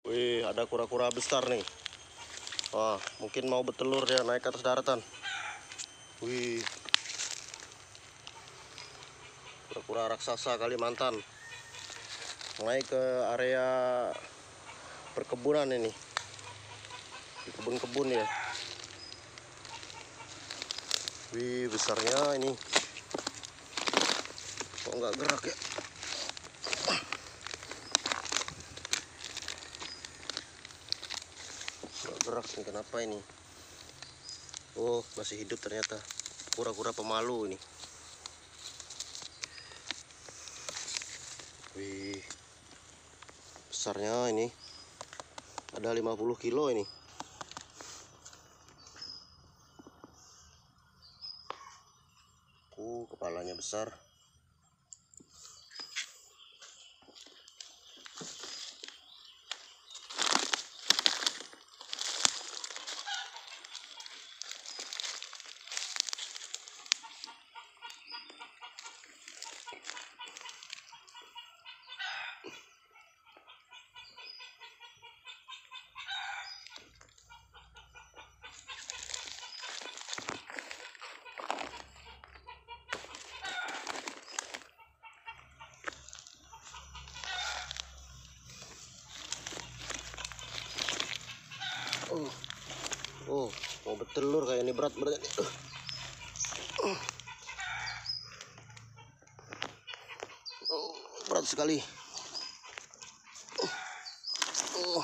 Wih, ada kura-kura besar nih. Wah, mungkin mau bertelur ya, naik ke atas daratan. Wih, kura-kura raksasa Kalimantan. Naik ke area perkebunan ini. Di kebun-kebun ya. Wih, besarnya ini. Kok nggak gerak ya? Nggak gerak nih, kenapa ini? Oh, masih hidup ternyata. Kura-kura pemalu ini. Wih, besarnya ini. Ada 50 kilo ini. Kepalanya besar. Oh, mau bertelur kayak ini, berat ini. Oh, berat sekali. Oh.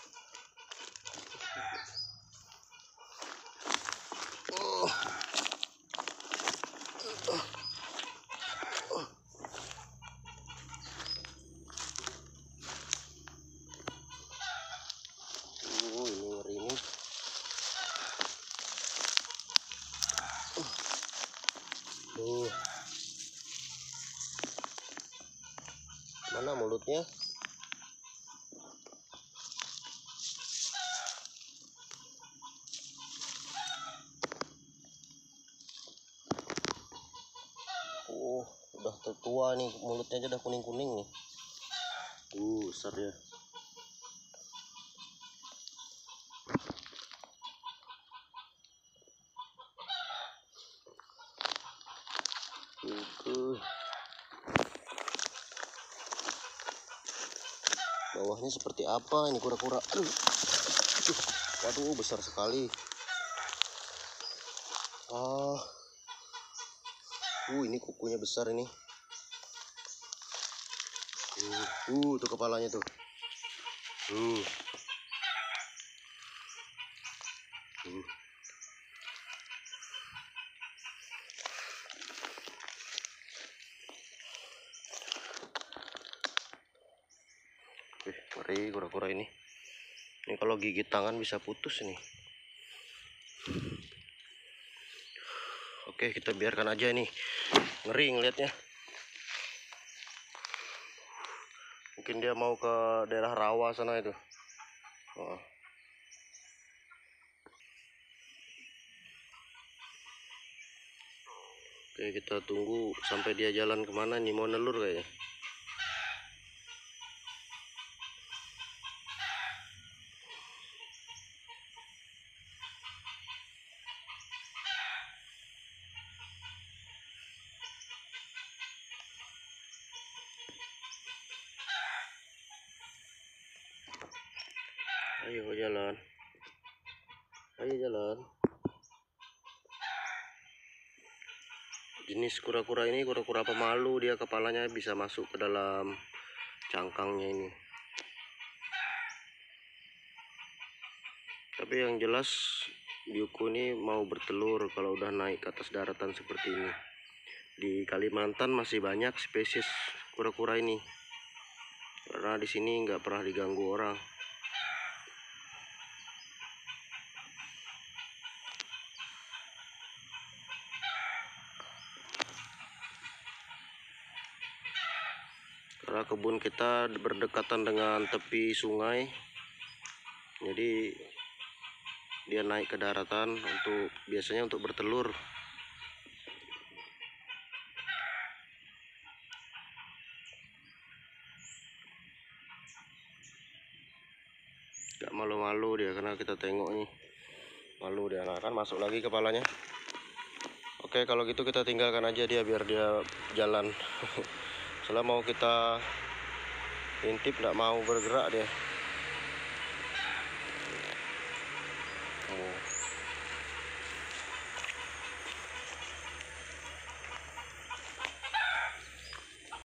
Oh. Ini ngeri nih. Mana mulutnya? Udah tertua nih, mulutnya aja udah kuning-kuning nih. Besar ya. Bawahnya seperti apa ini kura-kura? Waduh, besar sekali. Ini kukunya besar ini. Tuh kepalanya tuh. Ngeri kura-kura ini. Ini kalau gigit tangan bisa putus nih. Oke, kita biarkan aja nih. Ngeri ngelihatnya. Mungkin dia mau ke daerah rawa sana itu. Oke, kita tunggu sampai dia jalan kemana nih, mau nelur kayaknya. Ayo jalan. Ayo jalan. Jenis kura-kura ini kura-kura pemalu, dia kepalanya bisa masuk ke dalam cangkangnya ini. Tapi yang jelas biuku ini mau bertelur kalau udah naik ke atas daratan seperti ini. Di Kalimantan masih banyak spesies kura-kura ini. Karena di sini nggak pernah diganggu orang. Karena kebun kita berdekatan dengan tepi sungai, jadi dia naik ke daratan biasanya untuk bertelur. malu-malu dia karena kita tengok nih. Malu dia. Nah, kan masuk lagi kepalanya. Oke, kalau gitu kita tinggalkan aja dia biar dia jalan. Setelah mau kita intip nggak mau bergerak dia. Oh.